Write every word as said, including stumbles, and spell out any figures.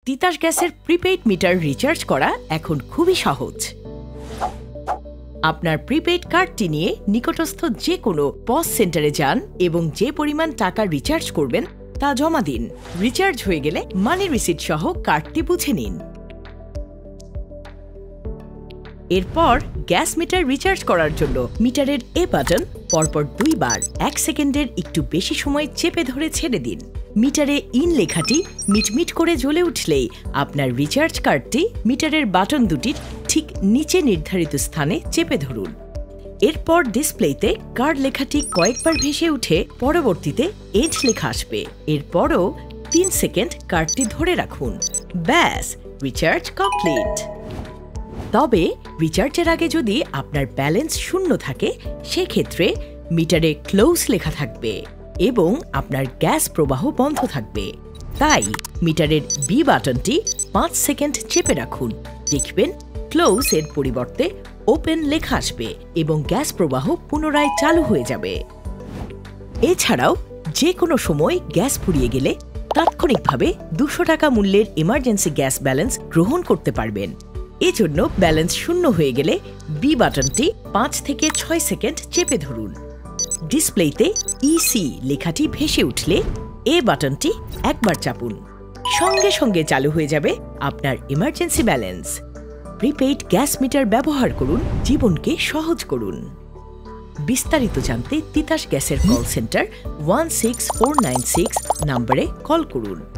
তিতাস গ্যাসের prepaid meter recharge করা এখন খুবই সহজ। আপনার প্রিপেইড কার্ডটি নিয়ে নিকটস্থ যে কোনো পজ সেন্টারে যান এবং যে পরিমাণ টাকা রিচার্জ করবেন তা জমা দিন। রিচার্জ হয়ে গেলে মানি রিসিট সহ কার্ডটি বুঝে নিন। এরপর গ্যাস মিটার রিচার্জ করার জন্য মিটারের এ বাটন পরপর দুইবার এক সেকেন্ডের একটু বেশি সময় চেপে ধরে ছেড়ে দিন। মিটারে ইন লেখাটি মিটমিট করে জ্বলে উঠলেই আপনার রিচার্জ কার্ডটি মিটারের বাটন দুটির ঠিক নিচে নির্ধারিত স্থানে চেপে ধরুন। এরপর ডিসপ্লেতে কার্ড লেখাটি কয়েকবার ভেসে উঠে পরবর্তীতে এজ লেখা আসবে। এরপরও তিন সেকেন্ড কার্ডটি ধরে রাখুন। ব্যাস, রিচার্জ কমপ্লিট। তবে রিচার্জের আগে যদি আপনার ব্যালেন্স শূন্য থাকে সেক্ষেত্রে মিটারে ক্লোজ লেখা থাকবে এবং আপনার গ্যাস প্রবাহ বন্ধ থাকবে। তাই মিটারের বি বাটনটি পাঁচ সেকেন্ড চেপে রাখুন। দেখবেন ক্লোজ এর পরিবর্তে ওপেন লেখা আসবে এবং গ্যাস প্রবাহ পুনরায় চালু হয়ে যাবে। এছাড়াও যে কোনো সময় গ্যাস ফুরিয়ে গেলে তাৎক্ষণিকভাবে দুশো টাকা মূল্যের ইমার্জেন্সি গ্যাস ব্যালেন্স গ্রহণ করতে পারবেন। এজন্য ব্যালেন্স শূন্য হয়ে গেলে বি বাটনটি পাঁচ থেকে ছয় সেকেন্ড চেপে ধরুন। ডিসপ্লেতে ইসি লেখাটি ভেসে উঠলে এ বাটনটি একবার চাপুন। সঙ্গে সঙ্গে চালু হয়ে যাবে আপনার emergency balance. Prepaid gas meter ব্যবহার করুন, জীবনকে সহজ করুন। বিস্তারিত জানতে তিতাস গ্যাসের call centre one six four nine six নম্বরে কল করুন।